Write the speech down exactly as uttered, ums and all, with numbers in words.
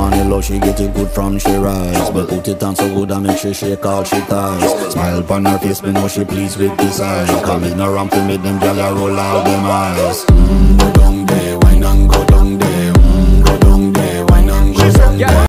money low, she get it good from she rise. But put it on so good I make she shake all she ties. Smile upon her face, me know she pleased with this eyes. Call me no ramp to make them gyal a roll out them eyes. Mmm, go down there.